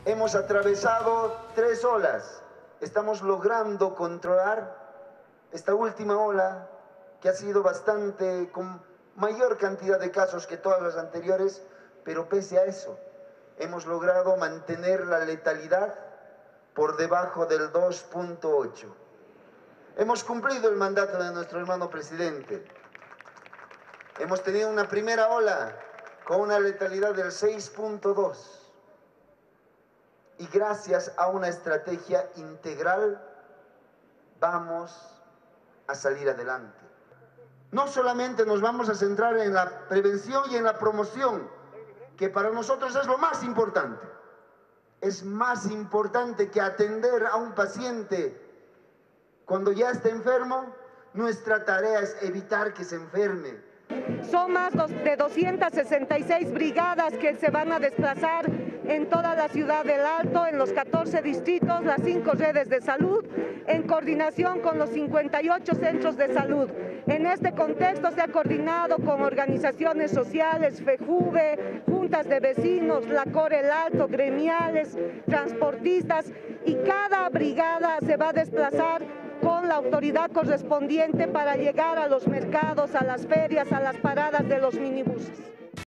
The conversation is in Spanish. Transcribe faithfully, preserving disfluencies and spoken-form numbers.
Hemos atravesado tres olas. Estamos logrando controlar esta última ola, que ha sido bastante, con mayor cantidad de casos que todas las anteriores, pero pese a eso, hemos logrado mantener la letalidad por debajo del dos punto ocho. Hemos cumplido el mandato de nuestro hermano presidente. Hemos tenido una primera ola con una letalidad del seis punto dos. Y gracias a una estrategia integral vamos a salir adelante. No solamente nos vamos a centrar en la prevención y en la promoción, que para nosotros es lo más importante. Es más importante que atender a un paciente cuando ya está enfermo. Nuestra tarea es evitar que se enferme. Son más de doscientas sesenta y seis brigadas que se van a desplazar en toda la ciudad del Alto, en los catorce distritos, las cinco redes de salud, en coordinación con los cincuenta y ocho centros de salud. En este contexto se ha coordinado con organizaciones sociales, FEJUVE, juntas de vecinos, la CORE El Alto, gremiales, transportistas, y cada brigada se va a desplazar con la autoridad correspondiente para llegar a los mercados, a las ferias, a las paradas de los minibuses.